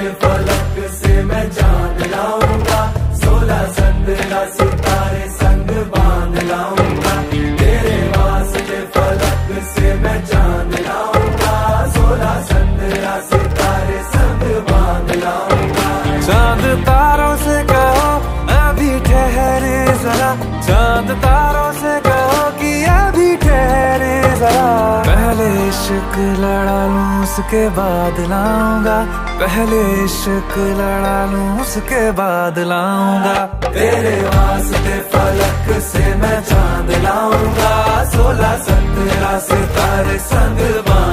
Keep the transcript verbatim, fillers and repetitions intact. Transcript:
के फलक से मैं चांद लाऊंगा, सोलह संद्रा सितारे संग बांध लाऊंगा। तेरे वास्ते फलक से मैं चांद लाऊंगा, सोलह संद्रा सितारे संग बांध लाऊंगा। चांद तारों से कहो अभी ठहरे जरा, चांद तारों से कहो कि अभी ठहरे जरा। पहले इश्क लड़ा लूं उसके बाद लाऊंगा, पहले इश्क लड़ा लूं उसके बाद लाऊंगा। तेरे वास्ते फलक से मैं चांद लाऊंगा, सोलह संद्रा सितारे संग बांध